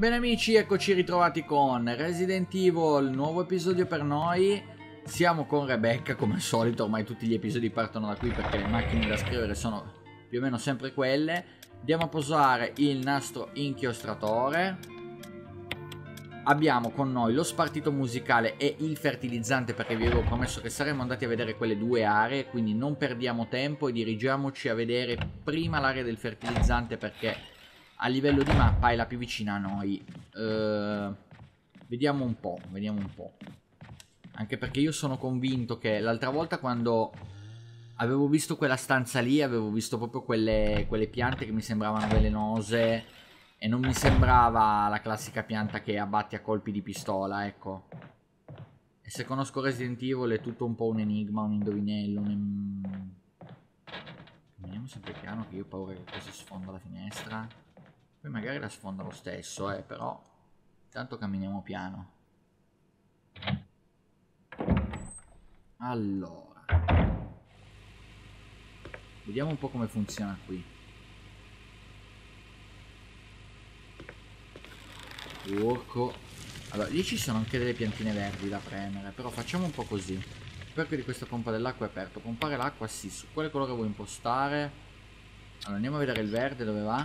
Bene amici, eccoci ritrovati con Resident Evil, nuovo episodio per noi. Siamo con Rebecca come al solito, ormai tutti gli episodi partono da qui perché le macchine da scrivere sono più o meno sempre quelle. Andiamo a posare il nastro inchiostratore. Abbiamo con noi lo spartito musicale e il fertilizzante perché vi avevo promesso che saremmo andati a vedere quelle due aree, quindi non perdiamo tempo e dirigiamoci a vedere prima l'area del fertilizzante perché a livello di mappa è la più vicina a noi. Vediamo un po', vediamo un po'. Anche perché io sono convinto che l'altra volta quando avevo visto quella stanza lì, avevo visto proprio quelle piante che mi sembravano velenose e non mi sembrava la classica pianta che abbatti a colpi di pistola, ecco. E se conosco Resident Evil è tutto un po' un enigma, un indovinello, Camminiamo sempre piano che io ho paura che cosa sfonda la finestra. Poi magari la sfonda lo stesso, però intanto camminiamo piano. Allora, vediamo un po' come funziona qui. Porco. Allora, lì ci sono anche delle piantine verdi da premere, però facciamo un po' così. Spero che di questa pompa dell'acqua è aperto. Pompare l'acqua sì, su quale colore vuoi impostare? Allora, andiamo a vedere il verde dove va.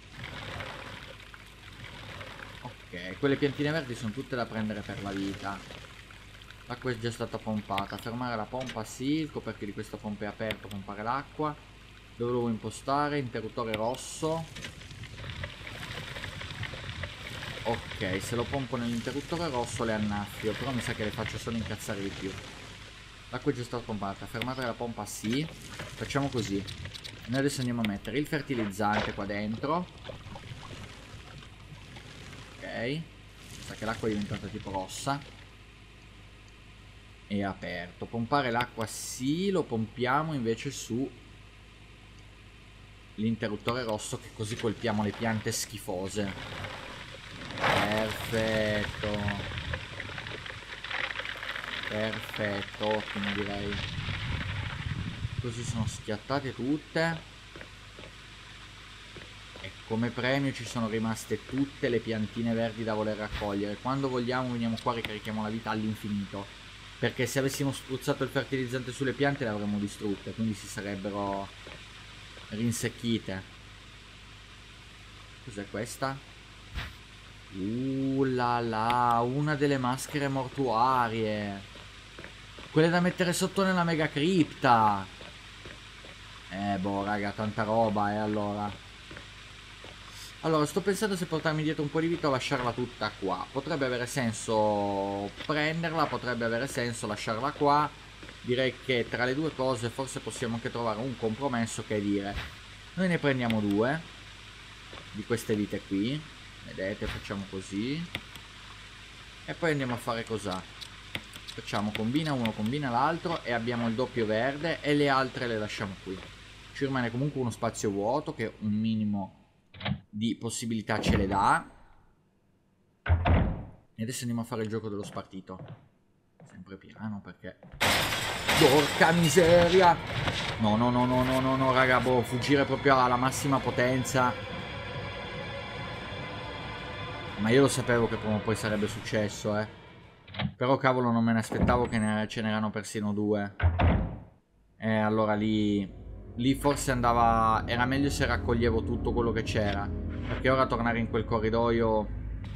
Ok, quelle piantine verdi sono tutte da prendere per la vita. L'acqua è già stata pompata. Fermare la pompa sì, il coperchio di questa pompa è aperto, pompare l'acqua. Dove lo vuoi impostare? Interruttore rosso. Ok, se lo pompo nell'interruttore rosso le annaffio, però mi sa che le faccio solo incazzare di più. L'acqua è già stata pompata, fermata la pompa sì. Facciamo così. Noi adesso andiamo a mettere il fertilizzante qua dentro. Ok. Mi sa che l'acqua è diventata tipo rossa. È aperto. Pompare l'acqua sì, lo pompiamo invece su l'interruttore rosso, che così colpiamo le piante schifose. Perfetto. Perfetto, ottimo direi. Così sono schiattate tutte. E come premio ci sono rimaste tutte le piantine verdi da voler raccogliere. Quando vogliamo veniamo qua e ricarichiamo la vita all'infinito. Perché se avessimo spruzzato il fertilizzante sulle piante le avremmo distrutte, quindi si sarebbero rinsecchite. Cos'è questa? La la, una delle maschere mortuarie. Quelle da mettere sotto nella mega cripta. Boh, raga, tanta roba, allora. Allora, sto pensando se portarmi dietro un po' di vita o lasciarla tutta qua. Potrebbe avere senso prenderla, potrebbe avere senso lasciarla qua. Direi che tra le due cose forse possiamo anche trovare un compromesso, che è dire: noi ne prendiamo due di queste vite qui. Vedete, facciamo così. E poi andiamo a fare cos'ha. Facciamo combina uno, combina l'altro e abbiamo il doppio verde e le altre le lasciamo qui. Ci rimane comunque uno spazio vuoto che un minimo di possibilità ce le dà. E adesso andiamo a fare il gioco dello spartito. Sempre piano perché... Porca miseria! No, no, no, no, no, no, no, raga, boh, fuggire proprio alla massima potenza. Ma io lo sapevo che prima o poi sarebbe successo, Però cavolo non me ne aspettavo che ce n'erano persino due. Allora lì forse andava... Era meglio se raccoglievo tutto quello che c'era. Perché ora tornare in quel corridoio...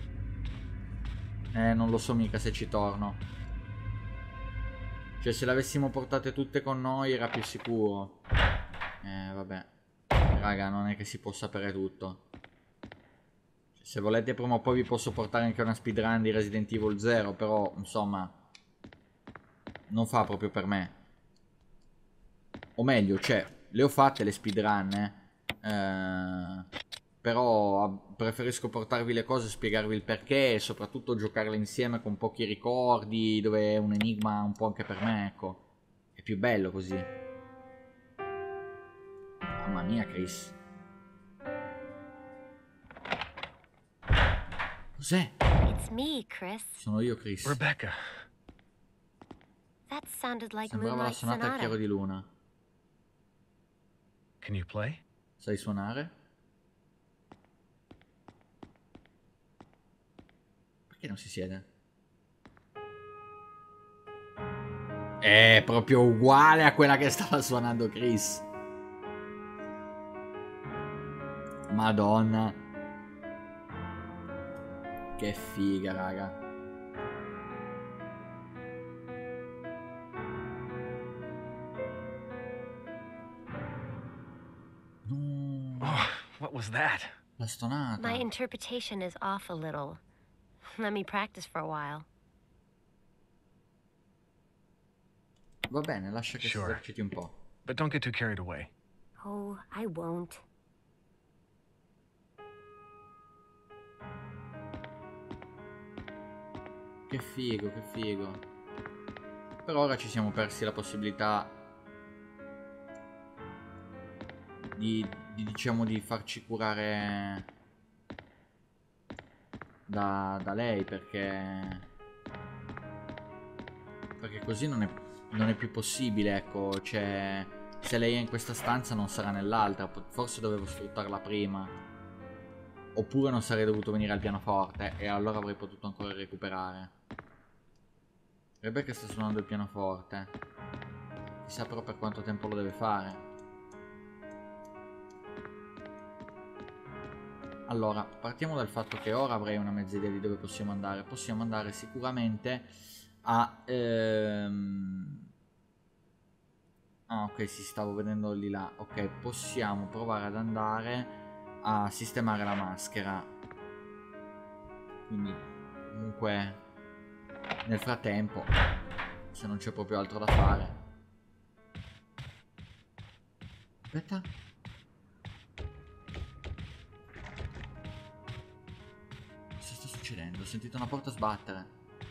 non lo so mica se ci torno. Cioè se le avessimo portate tutte con noi era più sicuro. Vabbè. Raga, non è che si può sapere tutto. Se volete prima o poi vi posso portare anche una speedrun di Resident Evil 0, però insomma non fa proprio per me. O meglio, cioè, le ho fatte le speedrun, però preferisco portarvi le cose, spiegarvi il perché e soprattutto giocarle insieme con pochi ricordi, dove è un enigma un po' anche per me, ecco. È più bello così. Mamma mia, Chris. Cos'è? It's me, Chris. Sono io, Chris. Rebecca. That sounded like Sembrava la Moonlight sonata al chiaro Sonata. di luna. Can you play? Sai suonare? Perché non si siede? È proprio uguale a quella che stava suonando Chris. Madonna. Che figa, raga. No. Oh, what was that? La stonata. My interpretation is off a little. Let me practice for a while. Va bene, lascia che si Sure. eserciti un po'. But don't get too carried away. Oh, I won't. Che figo, che figo. Per ora ci siamo persi la possibilità diciamo di farci curare da lei, perché così non è più possibile, ecco. Cioè, se lei è in questa stanza non sarà nell'altra. Forse dovevo sfruttarla prima, oppure non sarei dovuto venire al pianoforte e allora avrei potuto ancora recuperare. Rebecca sta suonando il pianoforte. Chissà però per quanto tempo lo deve fare. Allora, partiamo dal fatto che ora avrei una mezza idea di dove possiamo andare. Possiamo andare sicuramente a... Ah, ok, sì, stavo vedendo lì là. Ok, possiamo provare ad andare a sistemare la maschera. Quindi, comunque, nel frattempo, se non c'è proprio altro da fare. Aspetta. Cosa sta succedendo? Ho sentito una porta sbattere.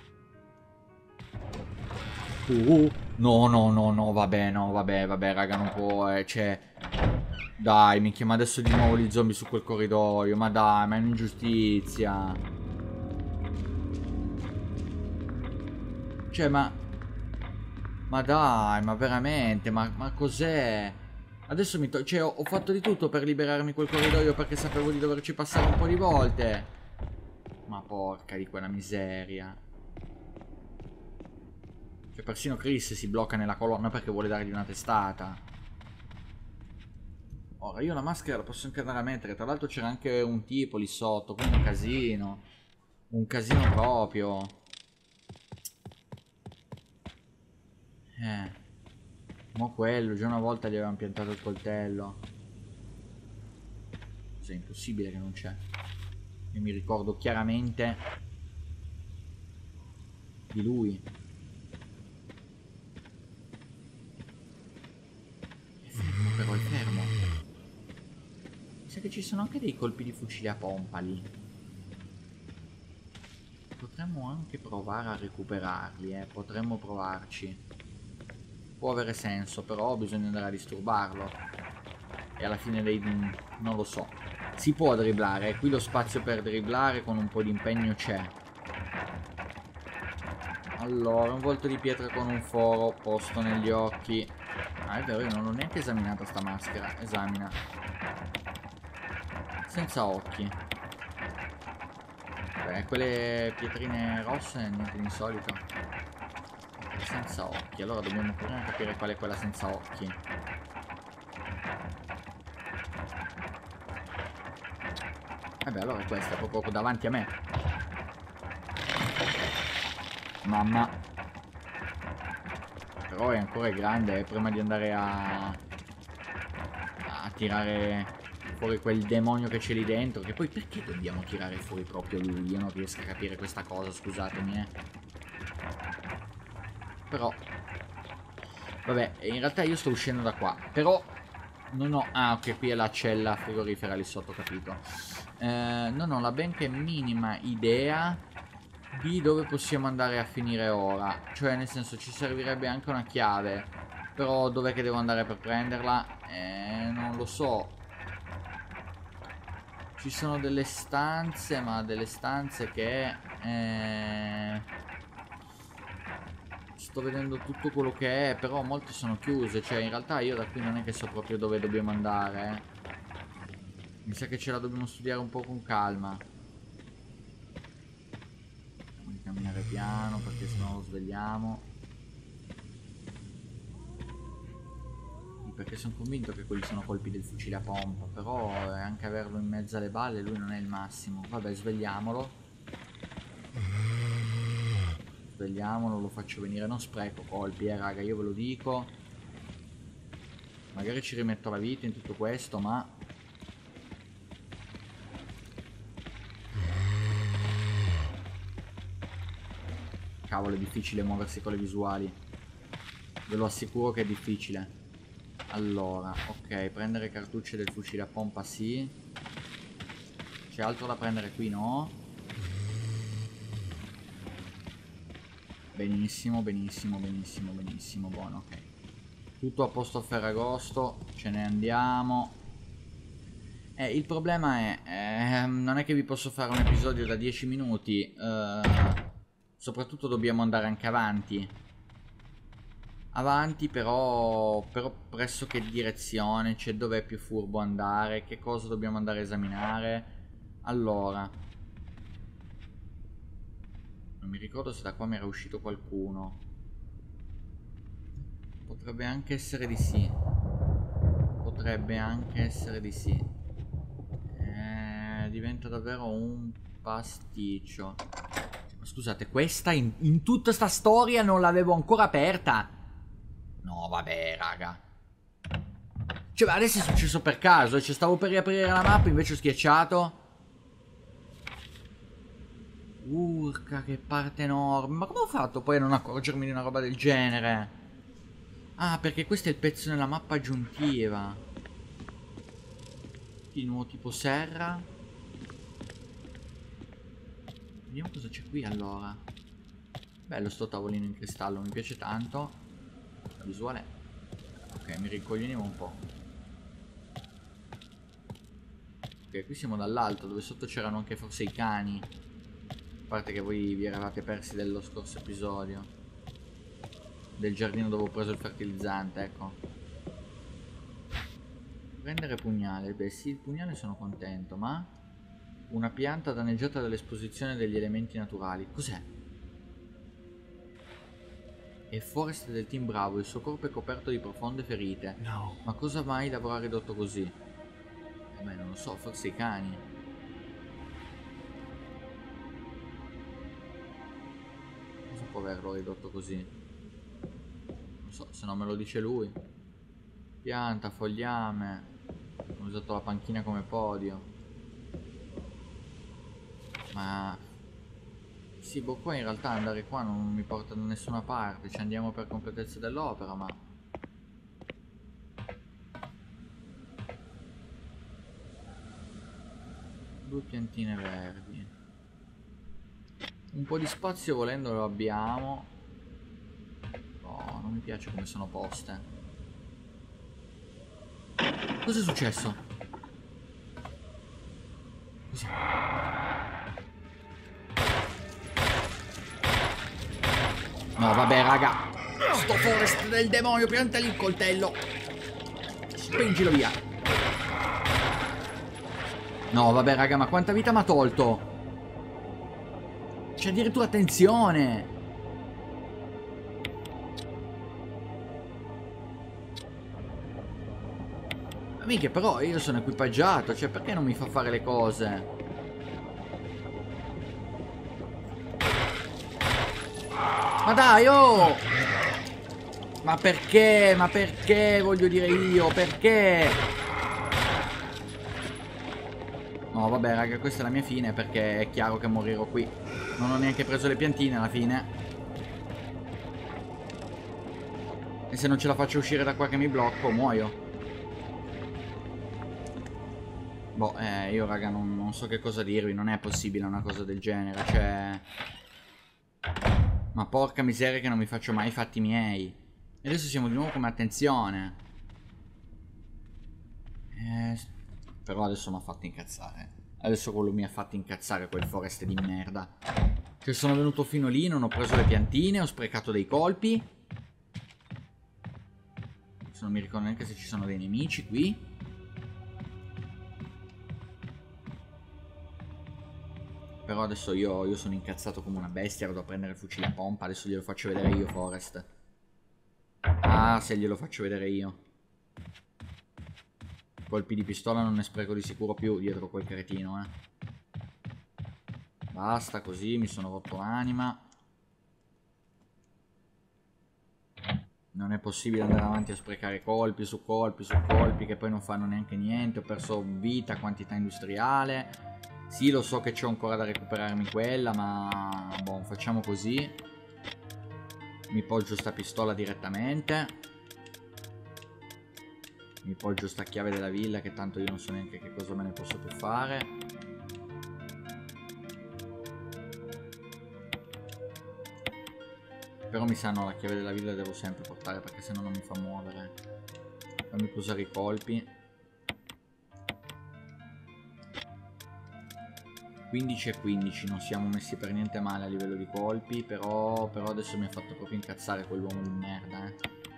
No, no, no, no, vabbè, no, vabbè, raga, non può, cioè... Dai, minchia, ma adesso di nuovo gli zombie su quel corridoio, ma dai, ma è un'ingiustizia. Cioè, ma dai, ma veramente, ma cos'è? Adesso cioè, ho fatto di tutto per liberarmi quel corridoio perché sapevo di doverci passare un po' di volte. Ma porca di quella miseria. Cioè, persino Chris si blocca nella colonna perché vuole dargli una testata. Ora, io la maschera la posso anche andare a mettere. Tra l'altro c'era anche un tipo lì sotto, quindi un casino. Un casino proprio. Ma quello, già una volta gli avevamo piantato il coltello. È impossibile che non c'è. Io mi ricordo chiaramente di lui. È fermo però, è fermo. Mi sa che ci sono anche dei colpi di fucile a pompa lì. Potremmo anche provare a recuperarli, potremmo provarci. Può avere senso, però bisogna andare a disturbarlo. E alla fine dei... non lo so. Si può dribblare, qui lo spazio per dribblare con un po' di impegno c'è. Allora, un volto di pietra con un foro posto negli occhi. Ah, è vero, io non ho neanche esaminato sta maschera. Esamina. Senza occhi. Beh, quelle pietrine rosse, niente di insolito. Senza occhi, allora dobbiamo prima capire qual è quella senza occhi. Vabbè, allora questa è proprio davanti a me. Mamma. Però è ancora grande, prima di andare a tirare fuori quel demonio che c'è lì dentro. Che poi perché dobbiamo tirare fuori proprio lui? Io non riesco a capire questa cosa, scusatemi, Però vabbè, in realtà io sto uscendo da qua. Però non ho... Ah, ok, qui è la cella frigorifera lì sotto, capito. Non ho la benché minima idea di dove possiamo andare a finire ora. Cioè, nel senso, ci servirebbe anche una chiave. Però dov'è che devo andare per prenderla? Non lo so. Ci sono delle stanze, ma delle stanze che... Sto vedendo tutto quello che è, però molte sono chiuse. Cioè, in realtà io da qui non è che so proprio dove dobbiamo andare. Mi sa che ce la dobbiamo studiare un po' con calma. camminare piano perché sennò lo svegliamo. Perché sono convinto che quelli sono colpi del fucile a pompa, però anche averlo in mezzo alle balle lui non è il massimo. Vabbè, svegliamolo. Svegliamolo, lo faccio venire. Non spreco colpi, raga, io ve lo dico. Magari ci rimetto la vita in tutto questo, ma... Cavolo, è difficile muoversi con le visuali. Ve lo assicuro che è difficile. Allora, ok, prendere cartucce del fucile a pompa sì. C'è altro da prendere qui, no? Benissimo, benissimo, benissimo, benissimo, buono, ok. Tutto a posto a Ferragosto, ce ne andiamo. Il problema è, non è che vi posso fare un episodio da 10 minuti, soprattutto dobbiamo andare anche avanti. Avanti però presso che direzione, cioè dov'è più furbo andare, che cosa dobbiamo andare a esaminare. Allora, non mi ricordo se da qua mi era uscito qualcuno. Potrebbe anche essere di sì. Potrebbe anche essere di sì. Diventa davvero un pasticcio. Ma scusate, questa in tutta sta storia non l'avevo ancora aperta. No, vabbè, raga. Cioè, adesso è successo per caso. Cioè, stavo per riaprire la mappa, invece ho schiacciato. Urca, che parte enorme. Ma come ho fatto poi a non accorgermi di una roba del genere? Ah, perché questo è il pezzo nella mappa aggiuntiva. Di nuovo tipo serra. Vediamo cosa c'è qui allora. Bello sto tavolino in cristallo, mi piace tanto. La visuale. Ok, mi ricoglioniamo un po'. Ok, qui siamo dall'alto, dove sotto c'erano anche forse i cani. A parte che voi vi eravate persi dello scorso episodio. Del giardino dove ho preso il fertilizzante, ecco. Prendere pugnale. Beh sì, il pugnale sono contento, ma... Una pianta danneggiata dall'esposizione degli elementi naturali. Cos'è? È Forrest del team Bravo, il suo corpo è coperto di profonde ferite. No. Ma cosa mai l'avrà ridotto così? Beh, non lo so, forse i cani. Cosa può averlo ridotto così? Non so, se non me lo dice lui. Pianta, fogliame. Ho usato la panchina come podio. Ma... Sì, boh, qua in realtà andare qua non mi porta da nessuna parte. Ci andiamo per completezza dell'opera, ma... Due piantine verdi. Un po' di spazio volendo lo abbiamo. Oh, non mi piace come sono poste. Cos'è successo? Cos'è? No, vabbè, raga. Sto Forest del demonio, piantali il coltello. Spingilo via. No, vabbè, raga, ma quanta vita mi ha tolto? C'è addirittura tensione. Amiche, però io sono equipaggiato, cioè perché non mi fa fare le cose? Ma dai, oh! Ma perché? Ma perché, voglio dire io? Perché? No, vabbè, raga, questa è la mia fine perché è chiaro che morirò qui. Non ho neanche preso le piantine alla fine. E se non ce la faccio uscire da qua che mi blocco, muoio. Boh, io, raga, non so che cosa dirvi. Non è possibile una cosa del genere, cioè... Ma porca miseria che non mi faccio mai i fatti miei. E adesso siamo di nuovo come attenzione. Però adesso mi ha fatto incazzare. Adesso quello mi ha fatto incazzare quel Forest di merda. Cioè sono venuto fino lì, non ho preso le piantine, ho sprecato dei colpi. Adesso non mi ricordo neanche se ci sono dei nemici qui. Però adesso io sono incazzato come una bestia, vado a prendere il fucile a pompa, adesso glielo faccio vedere io, Forrest. Ah, se glielo faccio vedere io. Colpi di pistola non ne spreco di sicuro più dietro quel cretino, Basta, così mi sono rotto l'anima. Non è possibile andare avanti a sprecare colpi su colpi su colpi che poi non fanno neanche niente. Ho perso vita, quantità industriale. Sì, lo so che c'ho ancora da recuperarmi quella, ma boh, facciamo così. Mi poggio sta pistola direttamente. Mi poggio sta chiave della villa, che tanto io non so neanche che cosa me ne posso più fare. Però mi sa no, la chiave della villa devo sempre portare, perché sennò non mi fa muovere. Fammi posare i colpi. 15 e 15, non siamo messi per niente male a livello di colpi, però adesso mi ha fatto proprio incazzare quell'uomo di merda,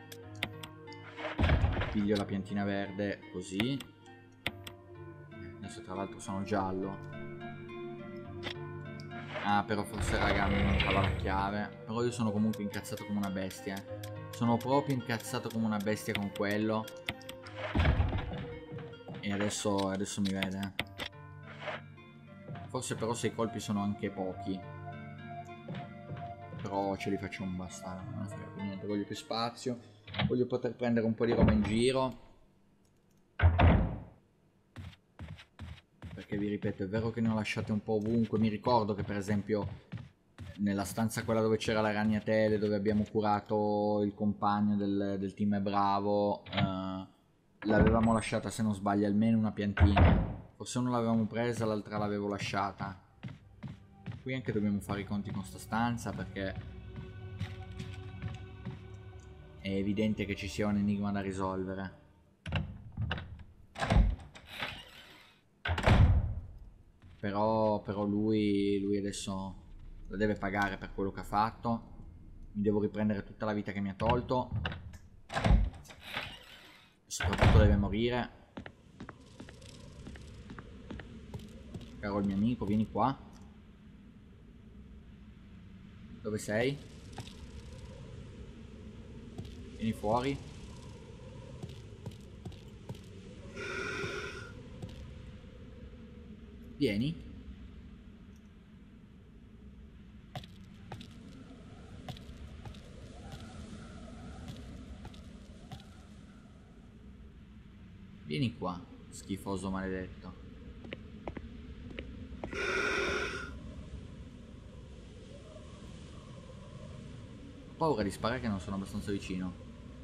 Piglio la piantina verde, così. Adesso tra l'altro sono giallo. Ah, però forse raga mi mancava la chiave. Però io sono comunque incazzato come una bestia, Sono proprio incazzato come una bestia con quello. E adesso mi vede, Forse però se i colpi sono anche pochi. Però ce li facciamo bastare, non frega più niente, voglio più spazio. Voglio poter prendere un po' di roba in giro. Perché vi ripeto, è vero che ne ho lasciate un po' ovunque. Mi ricordo che per esempio nella stanza quella dove c'era la ragnatele, dove abbiamo curato il compagno del team Bravo, l'avevamo lasciata, se non sbaglio, almeno una piantina. Forse non l'avevamo presa, l'altra l'avevo lasciata. Qui anche dobbiamo fare i conti con sta stanza, perché è evidente che ci sia un enigma da risolvere. Però lui adesso lo deve pagare per quello che ha fatto. Mi devo riprendere tutta la vita che mi ha tolto. E soprattutto deve morire. Caro il mio amico, vieni qua. Dove sei? Vieni fuori. Vieni. Vieni qua, schifoso maledetto. Ho paura di sparare che non sono abbastanza vicino.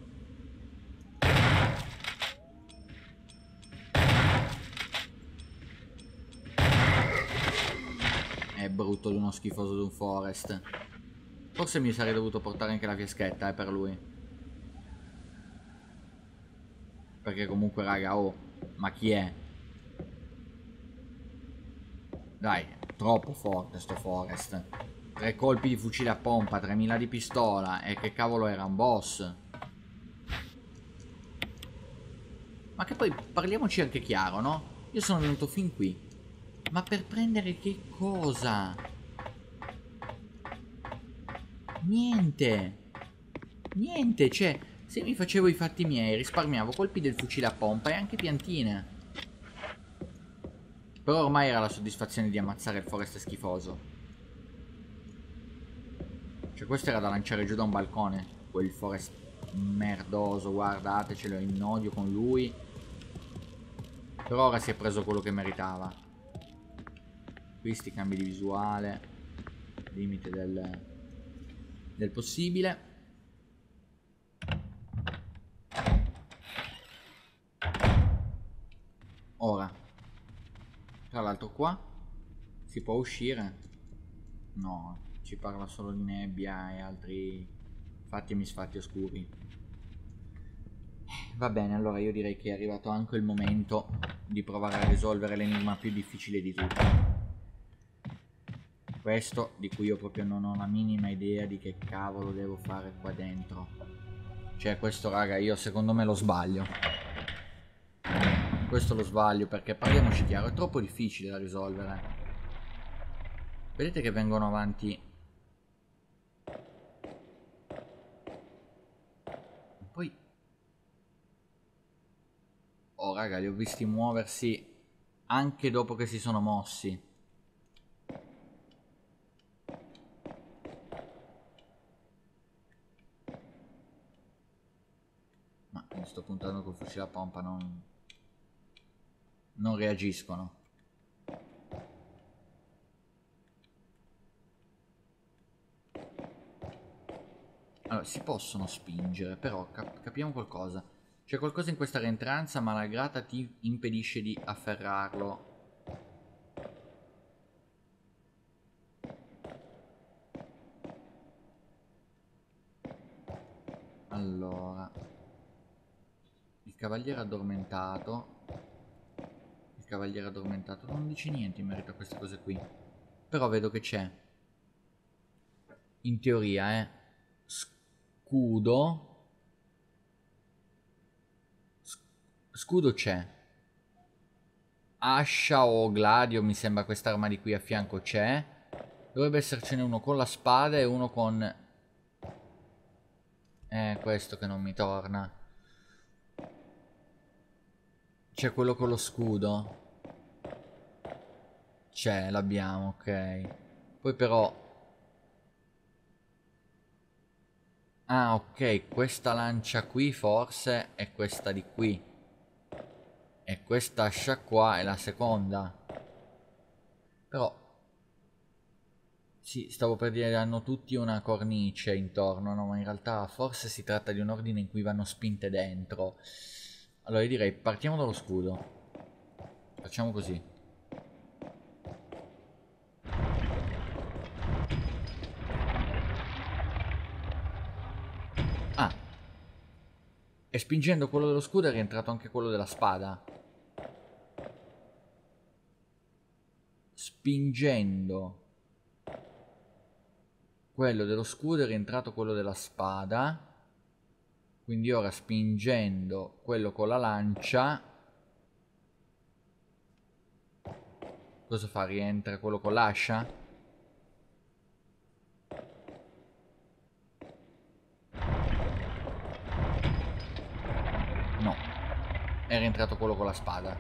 È brutto di uno schifoso di un Forrest. Forse mi sarei dovuto portare anche la fiaschetta, per lui. Perché comunque raga, oh, ma chi è? Dai, troppo forte sto Forrest. 3 colpi di fucile a pompa, 3000 di pistola. E che cavolo era, un boss? Ma che poi parliamoci anche chiaro, no? Io sono venuto fin qui, ma per prendere che cosa? Niente. Niente, cioè, se mi facevo i fatti miei, risparmiavo colpi del fucile a pompa e anche piantine. Però ormai era la soddisfazione di ammazzare il Forrest schifoso. Cioè, questo era da lanciare giù da un balcone. Quel Forrest merdoso, guardatecelo, in odio con lui. Però ora si è preso quello che meritava. Qui sti cambi di visuale. Limite del possibile. Ora, tra l'altro qua si può uscire? No, ci parla solo di nebbia e altri fatti e misfatti oscuri. Va bene, allora io direi che è arrivato anche il momento di provare a risolvere l'enigma più difficile di tutti. Questo di cui io proprio non ho la minima idea di che cavolo devo fare qua dentro. Cioè questo raga, io secondo me lo sbaglio. Questo lo sbaglio perché, parliamoci chiaro, è troppo difficile da risolvere. Vedete che vengono avanti. Poi... Oh raga, li ho visti muoversi anche dopo che si sono mossi. Ma mi sto puntando col fucile a pompa, non reagiscono. Allora, si possono spingere, però capiamo qualcosa. C'è qualcosa in questa rientranza, ma la grata ti impedisce di afferrarlo. Allora, il cavaliere addormentato. Il cavaliere addormentato non dice niente in merito a queste cose qui. Però vedo che c'è. In teoria, scudo. Scudo c'è. Ascia o gladio, mi sembra quest'arma di qui a fianco c'è. Dovrebbe essercene uno con la spada e uno con... questo che non mi torna. C'è quello con lo scudo. C'è, l'abbiamo, ok. Poi però... Ah, ok, questa lancia qui forse è questa di qui. E questa ascia qua è la seconda. Però... Sì, stavo per dire hanno tutti una cornice intorno, no? Ma in realtà forse si tratta di un ordine in cui vanno spinte dentro. Allora io direi partiamo dallo scudo. Facciamo così. Ah. E spingendo quello dello scudo è rientrato anche quello della spada. Spingendo quello dello scudo è rientrato quello della spada. Quindi ora spingendo quello con la lancia, cosa fa? Rientra quello con l'ascia? No, è rientrato quello con la spada.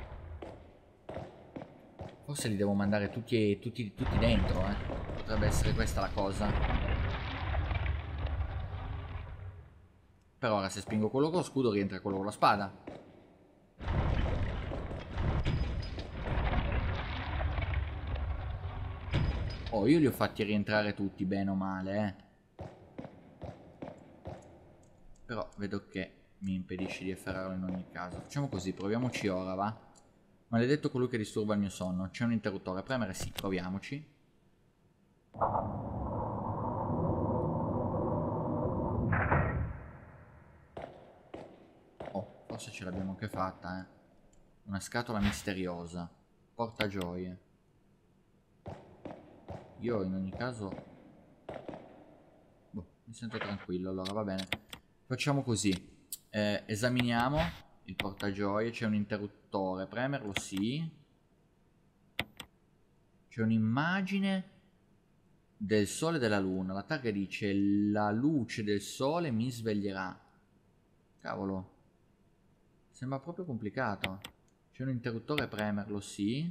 Forse li devo mandare tutti dentro, Potrebbe essere questa la cosa. Per ora se spingo quello con lo scudo rientra quello con la spada. Oh, io li ho fatti rientrare tutti, bene o male, Però vedo che mi impedisce di afferrarlo in ogni caso. Facciamo così, proviamoci ora, va? Maledetto colui che disturba il mio sonno. C'è un interruttore, premere sì, proviamoci. Oh, forse ce l'abbiamo anche fatta, Una scatola misteriosa. Portagioie. Io in ogni caso... Boh, mi sento tranquillo, allora va bene. Facciamo così. Esaminiamo il portagioie. C'è un interruttore. Premerlo sì. C'è un'immagine del sole e della luna. La targa dice: la luce del sole mi sveglierà. Cavolo. Sembra proprio complicato. C'è un interruttore, premerlo sì.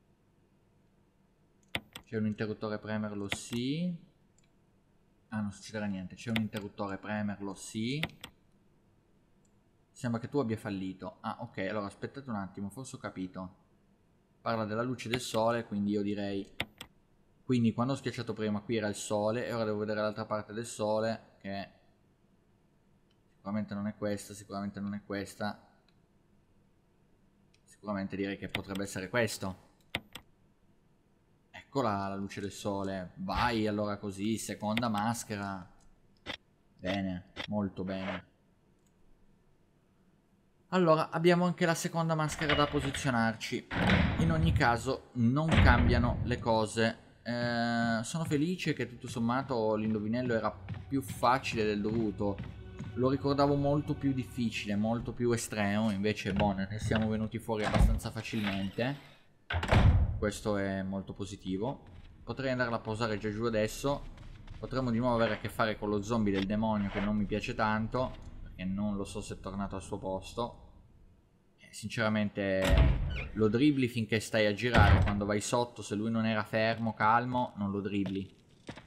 C'è un interruttore, premerlo sì. Ah, non succederà niente. C'è un interruttore, premerlo sì. Sembra che tu abbia fallito. Ah, ok, allora aspettate un attimo, forse ho capito. Parla della luce del sole, quindi io direi... Quindi quando ho schiacciato prima qui era il sole, e ora devo vedere l'altra parte del sole, che... Sicuramente non è questa, sicuramente non è questa. Sicuramente direi che potrebbe essere questo. Eccola la luce del sole. Vai allora così, seconda maschera. Bene, molto bene. Allora, abbiamo anche la seconda maschera da posizionarci. In ogni caso, non cambiano le cose. Sono felice che tutto sommato l'indovinello era più facile del dovuto. Lo ricordavo molto più difficile, molto più estremo. Invece, boh, ne siamo venuti fuori abbastanza facilmente. Questo è molto positivo. potrei andarla a posare già giù adesso. Potremmo di nuovo avere a che fare con lo zombie del demonio che non mi piace tanto, perché non lo so se è tornato al suo posto. Sinceramente lo dribbli finché stai a girare, quando vai sotto, se lui non era fermo, calmo, non lo dribbli.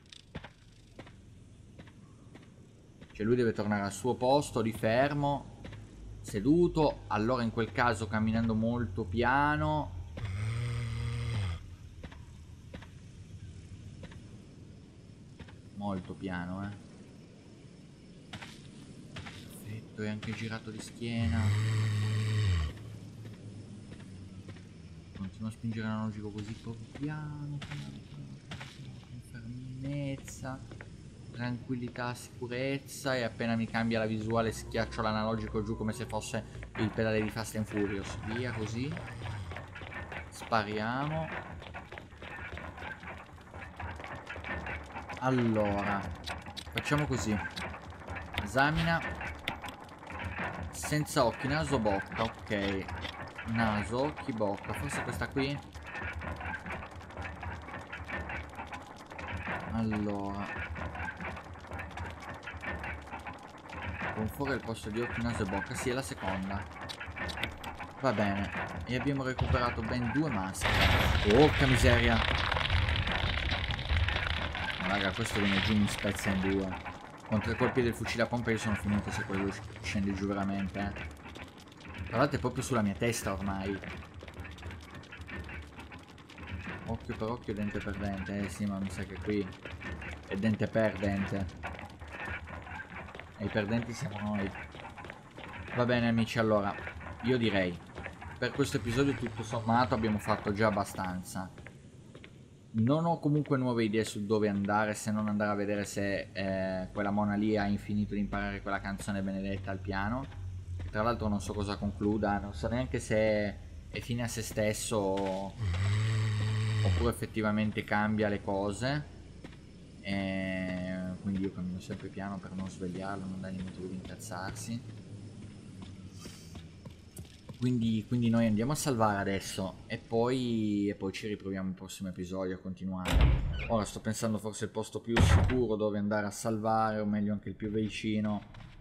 Cioè lui deve tornare al suo posto, lì fermo, seduto, allora in quel caso camminando molto piano. Molto piano, Perfetto, è anche girato di schiena. Continuo a spingere l'analogico così proprio piano, con fermezza, tranquillità, sicurezza, e appena mi cambia la visuale schiaccio l'analogico giù come se fosse il pedale di Fast and Furious. Via così. Spariamo. Allora, facciamo così. Esamina. Senza occhi, naso, bocca. Ok. Naso, occhi, bocca. Forse questa qui. Allora. Con fuori al posto di occhi, naso e bocca. Sì, è la seconda. Va bene. E abbiamo recuperato ben 2 maschere. Porca miseria. Raga, questo viene giù, mi spezza in 2. Con 3 colpi del fucile a pompa io sono finito se quello scende giù veramente. Tra l'altro è proprio sulla mia testa ormai. Occhio per occhio, dente per dente. Sì, ma mi sa che qui è dente per dente. E i perdenti siamo noi. Va bene amici, allora io direi per questo episodio tutto sommato abbiamo fatto già abbastanza. Non ho comunque nuove idee su dove andare, se non andare a vedere se quella mona lì ha infinito di imparare quella canzone benedetta al piano. E tra l'altro non so cosa concluda, non so neanche se è fine a se stesso oppure effettivamente cambia le cose. Quindi io cammino sempre piano per non svegliarlo, non dargli motivo di incazzarsi. Quindi noi andiamo a salvare adesso e poi ci riproviamo il prossimo episodio a continuare. Ora sto pensando forse il posto più sicuro dove andare a salvare, o meglio anche il più vicino.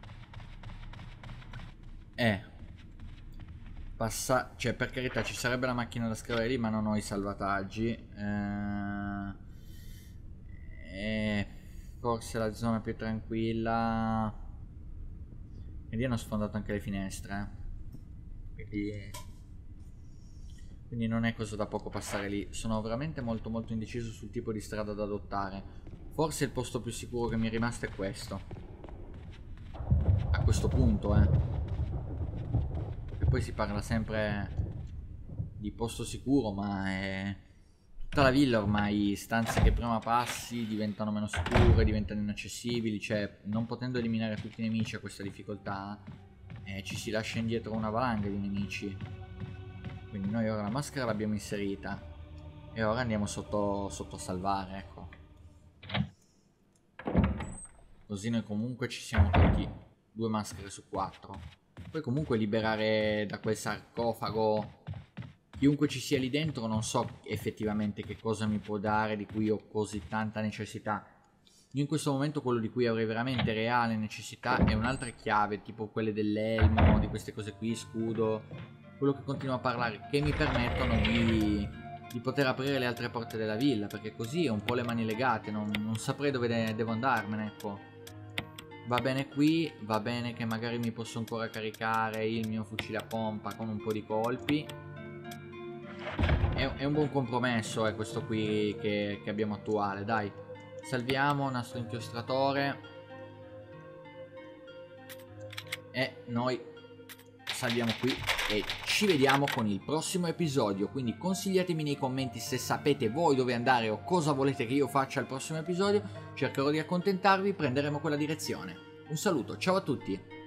Cioè per carità ci sarebbe la macchina da scrivere lì, ma non ho i salvataggi. Forse la zona più tranquilla. E lì hanno sfondato anche le finestre, quindi non è cosa da poco passare lì. Sono veramente molto indeciso sul tipo di strada da adottare. Forse il posto più sicuro che mi è rimasto è questo, a questo punto, E poi si parla sempre di posto sicuro, ma è tutta la villa ormai, stanze che prima passi diventano meno sicure, diventano inaccessibili. Cioè non potendo eliminare tutti i nemici a questa difficoltà, ci si lascia indietro una valanga di nemici. Quindi noi ora la maschera l'abbiamo inserita e ora andiamo sotto a salvare, ecco. Così noi comunque ci siamo tolti 2 maschere su 4. Poi comunque liberare da quel sarcofago chiunque ci sia lì dentro non so effettivamente che cosa mi può dare, di cui ho così tanta necessità. Io in questo momento quello di cui avrei veramente reale necessità è un'altra chiave, tipo quelle dell'elmo, di queste cose qui, scudo, quello che continuo a parlare, che mi permettono di poter aprire le altre porte della villa, perché così ho un po' le mani legate, non saprei dove devo andarmene, ecco. Va bene qui, va bene che magari mi posso ancora caricare il mio fucile a pompa con un po' di colpi. È un buon compromesso, questo qui che abbiamo attuale, dai. Salviamo nastro inchiostratore e noi salviamo qui e ci vediamo con il prossimo episodio. Quindi consigliatemi nei commenti se sapete voi dove andare o cosa volete che io faccia al prossimo episodio. Cercherò di accontentarvi, prenderemo quella direzione. Un saluto, ciao a tutti.